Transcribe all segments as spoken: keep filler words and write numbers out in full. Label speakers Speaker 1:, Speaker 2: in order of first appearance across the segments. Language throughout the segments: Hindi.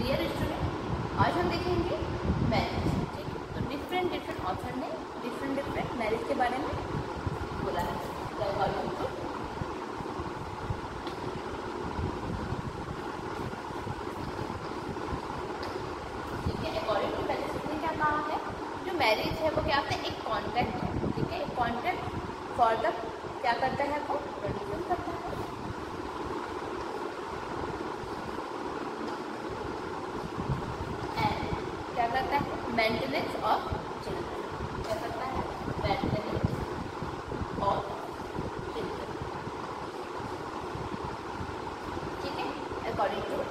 Speaker 1: डियर स्टूडेंट, आज हम देखेंगे मैरिज। ठीक है, तो डिफरेंट डिफरेंट ऑथर ने डिफरेंट डिफरेंट मैरिज के बारे में बोला है। अकॉर्डिंग टू ठीक है अकॉर्डिंग टू पहले इसने क्या कहा है, जो मैरिज है वो क्या होता है, एक कॉन्ट्रैक्ट है। ठीक है, कॉन्ट्रैक्ट फॉर द क्या करता है, वो प्रोड्यूस करता है। क्या करता है, मेंटेनेंस ऑफ चिल्ड्रन। क्या करता है, मेंटेनेंस ऑफ चिल्ड्रन। ठीक है, according to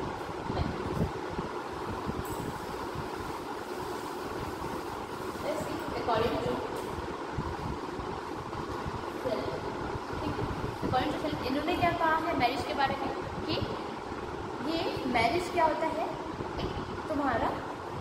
Speaker 1: according to according to self इन्होंने क्या कहा है मैरिज के बारे में कि ये मैरिज क्या होता है, एक तुम्हारा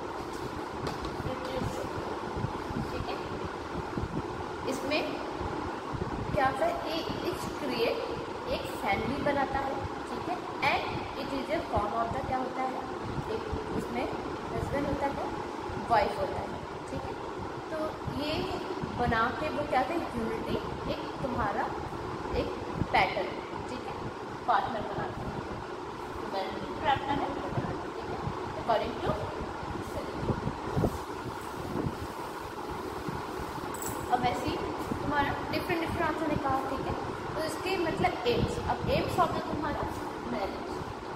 Speaker 1: इसमें क्या होता है, इट्स क्रिएट एक फैमिली बनाता है। ठीक है, and it is a form of the क्या होता है, एक इसमें हस्बैंड होता है, वाइफ होता है। ठीक है, तो ये बना के वो क्या है, यूनिटी एक तुम्हारा एक पैटर्न, ठीक है, पार्टनर बनाता है, पार्टनर है। ठीक है, अकॉर्डिंग टू अब ऐसी तुम्हारा डिफरेंट डिफरेंट आंसर ने कहा। ठीक है, तो इसके मतलब एम्स, अब एम्स ऑफ द तुम्हारा मैरिज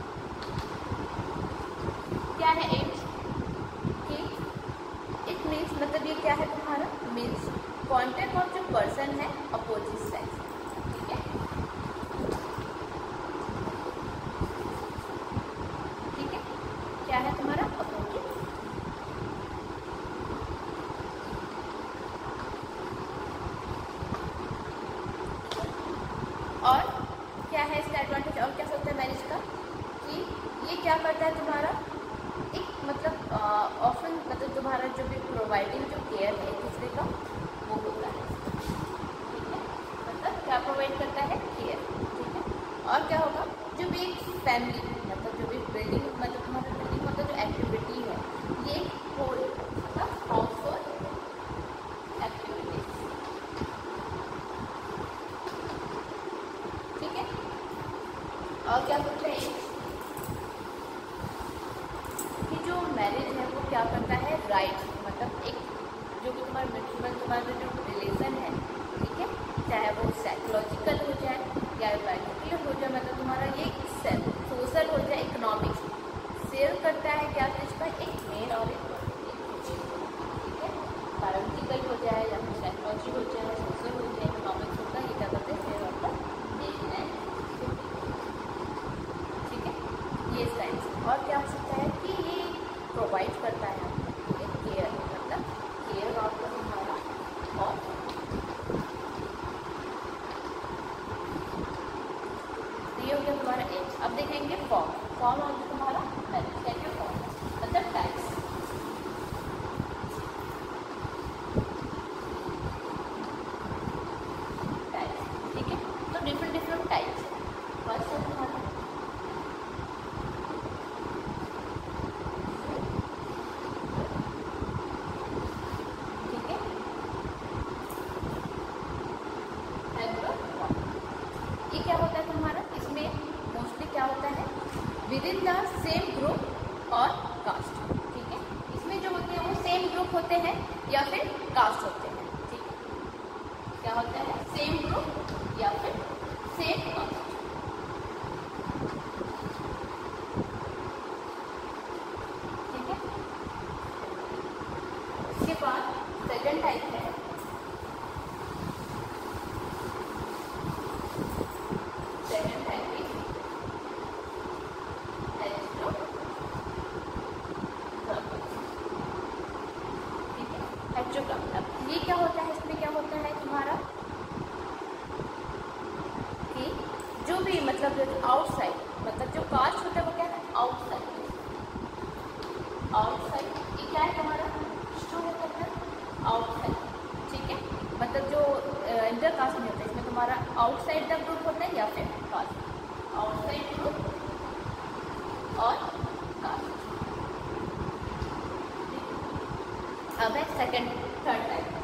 Speaker 1: क्या है, एम्स कि इट मीन्स मतलब ये क्या है तुम्हारा, मीन्स कॉन्टेक्ट ऑफ जो पर्सन है अपोजिट सेक्स। ठीक है, ठीक है, क्या है तुम्हारा अपोजिट। और क्या है इसका एडवांटेज, और क्या सोचता है मैरिज का कि ये क्या करता है तुम्हारा एक मतलब ऑफन मतलब तुम्हारा जो भी प्रोवाइडिंग जो केयर है एक दूसरे का वो होता है। ठीक है, मतलब क्या प्रोवाइड करता है, केयर। ठीक है, और क्या होगा, जो भी एक फैमिली मतलब जो भी बिल्डिंग मतलब तुम्हारा बिल्डिंग मतलब जो एक्टिविटी है ये होल मतलब हाउस होल्ड एक्टिविटीज। ठीक है, और क्या करते हैं कि जो मैरिज है वो क्या करता है, राइट मतलब एक जो कि तुम्हारा म्यूचुअल तुम्हारा जो रिलेशन है, ठीक है, चाहे वो साइकोलॉजिकल हो जाए या बायोलॉजिकल हो जाए, मतलब तुम्हारा ये सोशल हो जाए, इकोनॉमिक्स शेयर करता है क्या चीज़ का, एक मेल और एक ठीक है, बायोलॉजिकल हो जाए या फिर साइकोलॉजी हो जाए, सोशल हो जाए, इकोनॉमिक्स होता है, ये क्या करते हैं शेयर होता है। ठीक है, ये साइंस और क्या हो सकता है कि ये प्रोवाइड करता है केयर मतलब केयर ऑफ तुम्हारा। और ये हो गया तुम्हारा एज। अब देखेंगे फॉर्म फॉर्म ऑफ तुम्हारा मैरिज। क्या क्या फॉर्म मतलब टाइप्स। टाइप्स ठीक है, तो डिफरेंट डिफरेंट टाइप्स। फर्स्ट है तुम्हारा क्या होता है तुम्हारा, इसमें मोस्टली क्या होता है within the same group और कास्ट। ठीक है, इसमें जो होते हैं वो सेम ग्रुप होते हैं या फिर कास्ट होते हैं। ठीक है, क्या होता है सेम ग्रुप या फिर सेम कास्ट। ठीक है, इसके बाद सेकंड टाइप है अब है सेकंड थर्ड टाइप।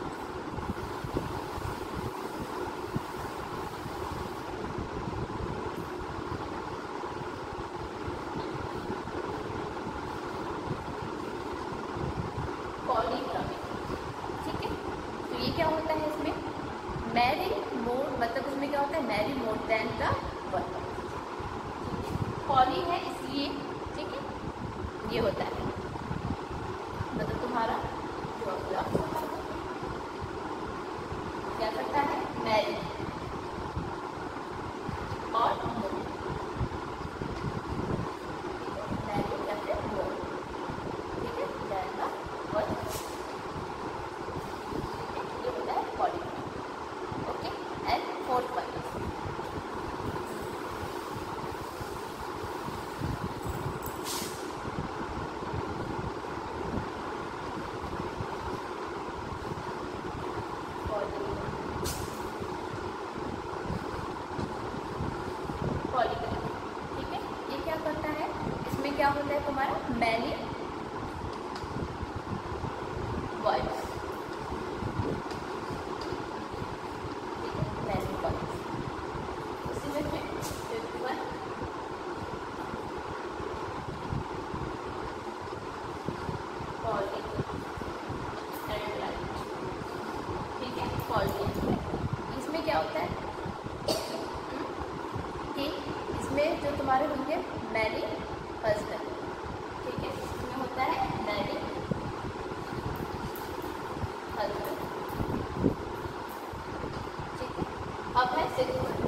Speaker 1: पॉलीक्रमिक, ठीक है। तो ये क्या होता है, इसमें मैरी मोर, मतलब इसमें क्या होता है, marry more than the one. Poly है इसलिए, ठीक है, ये होता है मतलब तुम्हारा जो अगला होता है क्या करता है, मैरी और मोर, मैरी या फिर मोर, ठीक है, देन द वन, ये होता है poly. Okay, and fourth one पॉलीक्रमिक, ठीक है। ये क्या करता है, इसमें क्या होता है तुम्हारा मैनी वर्ड्स, ठीक है, मैनी वर्ड्स। उसी में फिर fifth one poly and light, ठीक है, पॉली एंड लाइट। इसमें क्या होता है कि इसमें जो तुम्हारे होंगे मैरी हस्बैंड, ठीक है, इसमें होता है मैरी हस्बैंड, ठीक है। अब है सिक्स वन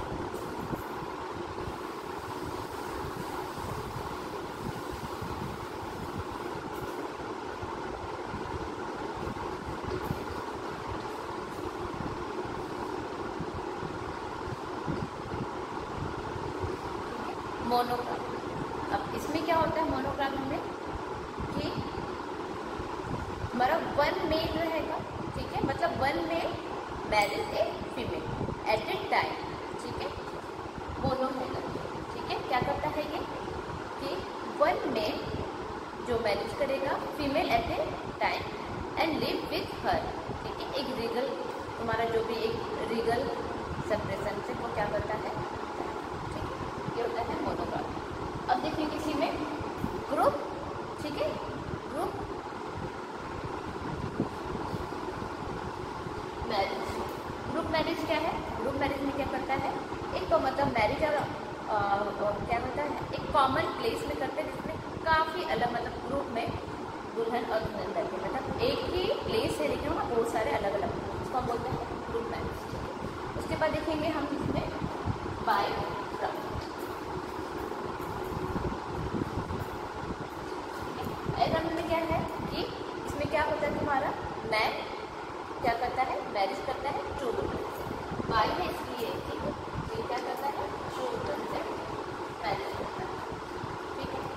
Speaker 1: मोनोग्राम। अब इसमें क्या होता है मोनोग्राम में कि हमारा वन मेल रहेगा, ठीक है, मतलब one male marriage a female at a time, ठीक है, मोनो रहेगा, ठीक है। क्या करता है ये कि वन मेल जो मैरिज करेगा female at a time and live with her, ठीक है, एक रीगल, तुम्हारा जो भी एक रीगल सेपरेशन से वो क्या करता है, ये होता है मोनोग्राम। अब देखिए किसी में ग्रुप, ठीक है, ग्रुप मैरिज। ग्रुप मैरिज क्या है, ग्रुप मैरिज में क्या करता है, एक तो मतलब मैरिज और क्या होता है, एक कॉमन प्लेस में करते हैं जिसमें काफ़ी अलग, मतलब ग्रुप में दुल्हन और दुल्हन रहते हैं, मतलब एक ही प्लेस है लेकिन वहाँ बहुत सारे अलग अलग, उसको हम बोलते हैं ग्रुप मैरिज। उसके बाद देखेंगे हम इसमें बाय रंग में क्या है कि इसमें क्या होता है तुम्हारा मैन क्या करता है, मैरिज करता है टू वुमेन, बाय है इसलिए, ठीक है, ये क्या करता है टू वुमेन से मैरिज करता है, ठीक है।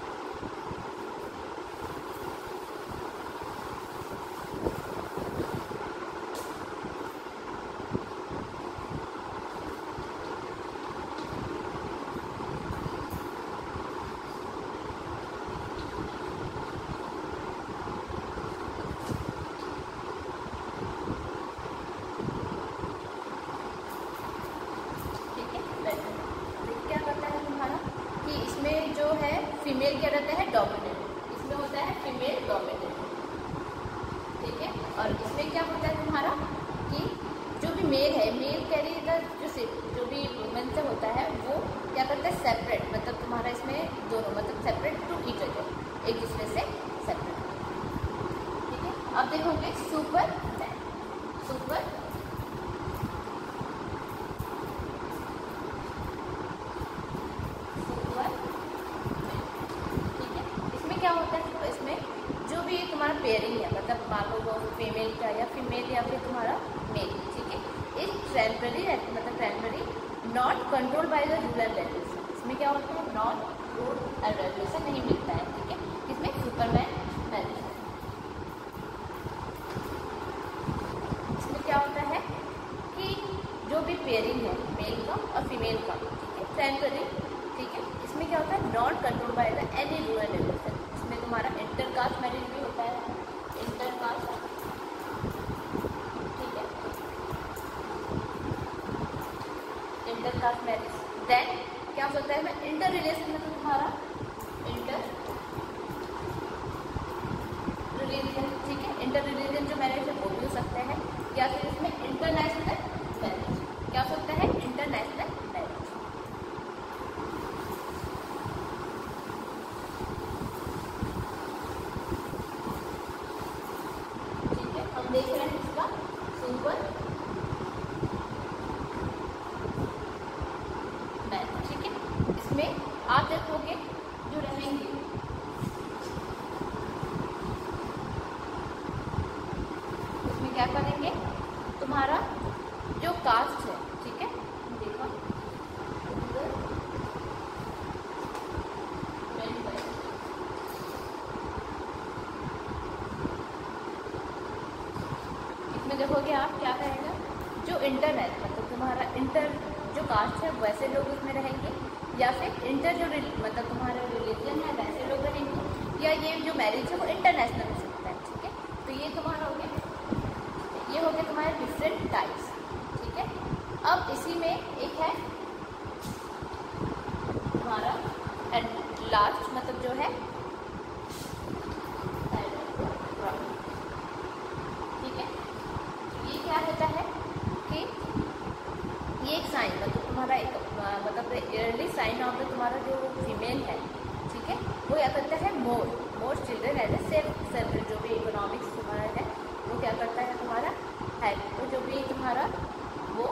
Speaker 1: फीमेल क्या रहता है डोमिनेंट, इसमें होता है फीमेल डोमिनेंट, ठीक है। और इसमें क्या होता है तुम्हारा कि जो भी मेल है, मेल कैरी द जो जो भी वुमेन से होता है वो क्या करता है सेपरेट, मतलब तुम्हारा इसमें दोनों मतलब सेपरेट टू ईच अदर, एक दूसरे से सेपरेट, ठीक है। अब देखोगे सुपर मैन, सुपर क्या होता है, तो इसमें जो भी तुम्हारा पेयरिंग है, मतलब मान लो वो फीमेल का या फीमेल या फिर तुम्हारा मेल, ठीक है, इस टेम्पररी मतलब temporary not control by the rural regulation, इसमें क्या होता है नॉट रूल एंड रेगुलेशन नहीं मिलता है, ठीक है, इसमें सुपरमैन मैरिज। इसमें क्या होता है कि जो भी पेयरिंग है मेल का और फीमेल का, ठीक है, टेम्पररी, ठीक है, इसमें क्या होता है not control by the any rural regulation, इसमें तुम्हारा इंटरकास्ट मैरिज भी होता है, इंटरकास्ट ह्यूमन मैन, ठीक है। इसमें आप देखोगे जो रहेंगे इसमें क्या करेंगे, तुम्हारा जो कास्ट है, ठीक है, देखो इसमें देखोगे आप क्या कहेगा, जो इंटरनेट मतलब तुम्हारा इंटर जो कास्ट है वैसे लोग इसमें रहेंगे, या फिर इंटर जो मतलब तुम्हारा रिलीजन है वैसे लोग रहेंगे, या ये जो मैरिज है वो इंटरनेशनल हो सकता है, ठीक है। तो ये तुम्हारा हो गया, ये हो गया तुम्हारे डिफरेंट टाइप्स, ठीक है। अब इसी में एक है तुम्हारा एट लास्ट मतलब जो है ठीक है। ये क्या होता है कि ये एक साइन मतलब तुम्हारा एक मतलब ईयरली साइन ऑफ द तुम्हारा जो फीमेल है, ठीक है, वो क्या करता है, more more children as a self self जो भी इकोनॉमिक्स तुम्हारा है वो क्या करता है तुम्हारा है, तो जो भी तुम्हारा वो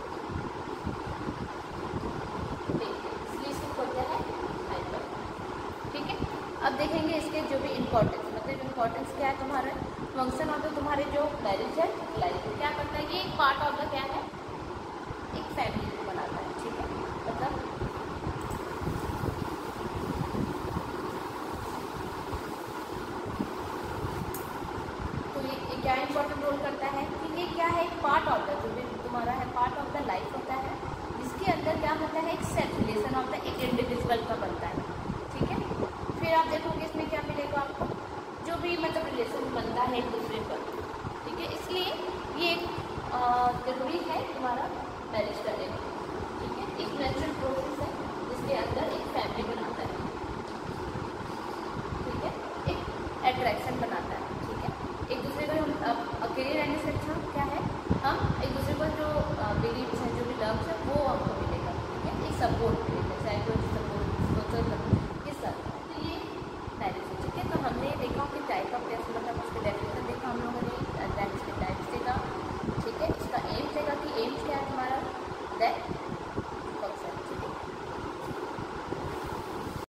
Speaker 1: इसलिए इसको बोलते हैं हाइपर, ठीक है। अब देखेंगे इसके जो भी इम्पोर्टेंस मतलब इम्पोर्टेंस क्या है, तुम्हारा फंक्शन ऑफ द तुम्हारे जो मैरिज है लाइफ क्या करता है, ये एक पार्ट ऑफ द क्या है, एक फैमिली को बनाता है, ठीक है। मतलब तो ये क्या इंपॉर्टेंट रोल करता है कि ये क्या है, एक पार्ट ऑफ द जो भी तुम्हारा है पार्ट ऑफ द लाइफ होता है, जिसके अंदर क्या होता है, एक सेल्फ रिलेशन ऑफ द एक इंडिविजुअल का बनता है, ठीक है। फिर आप देखोगे इसमें क्या मिलेगा आपको, जो भी मतलब रिलेशन बनता है एक दूसरे पर, ठीक है। इसलिए ये एक जरूरी है तुम्हारा मैरिज करने में, ठीक है। एक नेचुरल प्रोसेस है जिसके अंदर एक फैमिली बनाता है, ठीक है, एक अट्रैक्शन बनाता है, ठीक है। एक दूसरे को हम अकेले रहने से अच्छा क्या है, हम एक दूसरे को जो बिलीव्स हैं जो भी लव्स है वो हमको मिलेगा, ठीक है, एक सपोर्ट मिलेगा।